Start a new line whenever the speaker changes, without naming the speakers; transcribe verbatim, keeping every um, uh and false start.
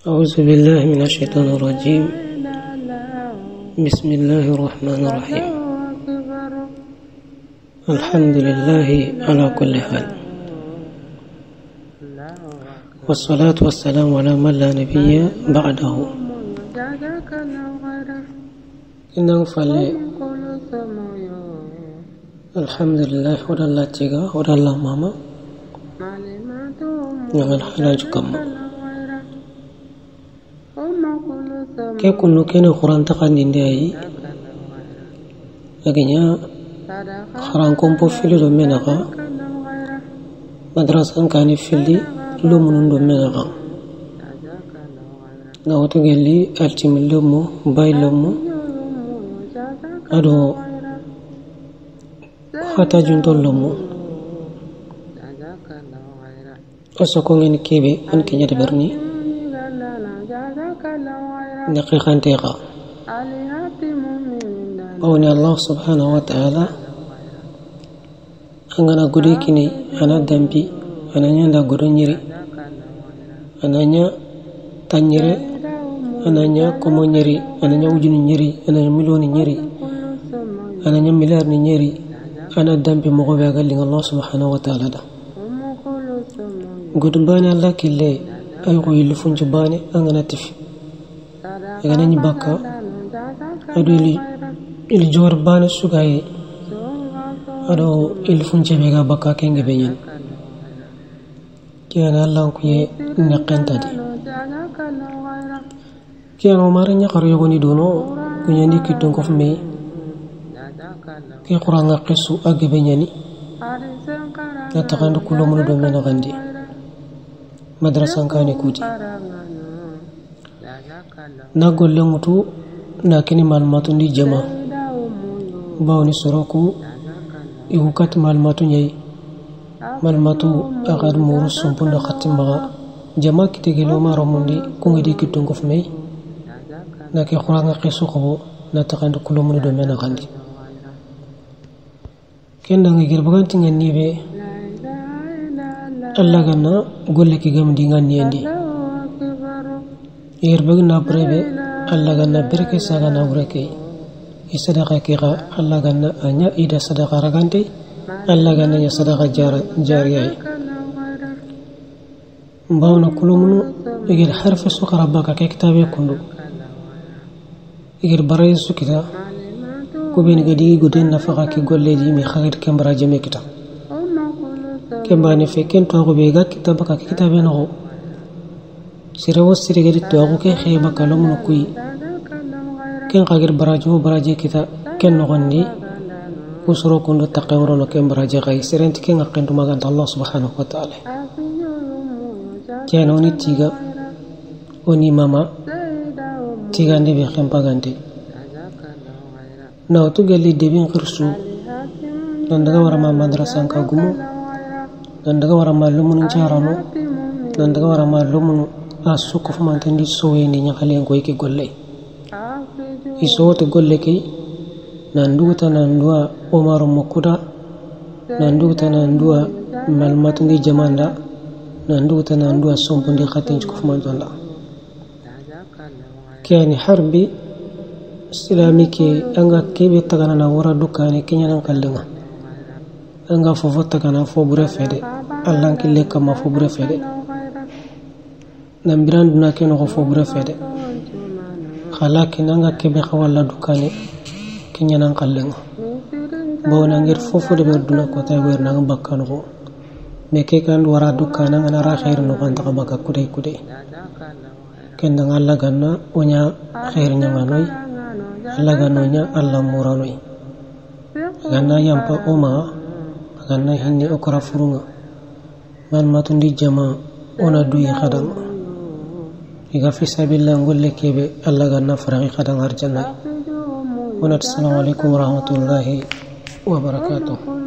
أعوذ بالله من الشيطان الرجيم. بسم الله الرحمن الرحيم. الحمد لله على كل حال، والصلاة والسلام على من لا نبي بعده. إنه فلي الحمد لله ودى الله تيغا ودى الله ماما نعم الحلاج كما ke kunu kene Quran takandinde ayi aganya kharan kompo fili do menaka madrasan kani fili lumunun do menaka na wato gelli altimil lumu bay lumu ado hata junto lumu asoko ngene kebe an kenya de berni دقيقة دقيقة أوني الله سبحانه وتعالى أنا أقولي كني أنا دمبي أنا نيا دعورو نيري أنا نيا تانيري أنا نيا كومو نيري أنا نيا وجن نيري أنا نيا مليون نيري أنا نيا مليار نيري أنا دمبي مغوبي أقول الله سبحانه وتعالى ده قد باني الله كله أيقو يلفون جباني أنا تفي agana ni baka ado ili ili jor bana sugaye ado ili funje bega baka kenge benyen kiana Allah ku ye nakanta di kiana mari nya kharo yogoni dono kunyani kitun ko fme ki qur'an qisu age benyani natakandu kulo mun do mena gandi madrasan kani kuti na golle mutu na kini malmatu ndi jama bawni soroku ihukat malmatu nyai malmatu agar murus sumpunda khatimba jama kitegelo maro mundi kungedi kitungo fmei na ke khuranga qisu ko na takandu kulo mun do mena gandi kenda ngir baganti ngani be Allah ganna golle ki gam di ngani andi يربغنا بريبه الله غنا بركه ساغنا بركه يصدقه كيغا الله غنا انيا ايدا صدقه رغانتي الله غنا يا صدقه جار جاريه باونا كلومنو يغير حرف سوق ربك كتابه كندو يغير براي سوكيتا كوبين غدي غدين نفقا كي غولي دي مي خاغيت كمبرا جيمي كتا كمباني فكين توغو بيغا كتابك كتابه نو سيرو سيرغري توغو كي خيبا كلام نكوي كين قاغير براجو براجي كتا كين نغني وسرو كوندو تقيورو نو كين براجي غاي سيرنت كين قندو ماغانت الله سبحانه وتعالى كيانوني تيغا وني ماما تيغا ندي بي خيم باغانتي ناو تو غالي ديبين خرسو نندغا ورا ما مدرسان كاغومو نندغا ورا ما لومون نجارانو نندغا ورا ما لومون asuk of mantendi sowe ni nyakale ngoy ke golle isote golle ke nanduta nandua Omar Mokuda nanduta nandua malmatundi jamanda nanduta nandua sompundi khatin of mantonda kani harbi islamike anga kebe tagana na wara dukane kinyanan kallenga anga fofo tagana fo bure fede Allah kille kama fo bure fede nambiran duna keno ko fo bure fede khala kinanga kebe khawalla dukane kinyanan kallenga bawna ngir fofo de duna ko tay wer nanga bakkan ko me ke kan wara dukana ngana ra khair no kan ta baka kudai kudai kenda ngalla ganna onya khair nyanga noy alla ganonya alla muranoy ganna yampa oma ganna hinni okra furunga man matundi jama ona duyi khadam iga fi sabilillah ngolle kebe Allah ganna faragi khadam arjanna. Wa assalamu alaikum warahmatullahi wabarakatuh.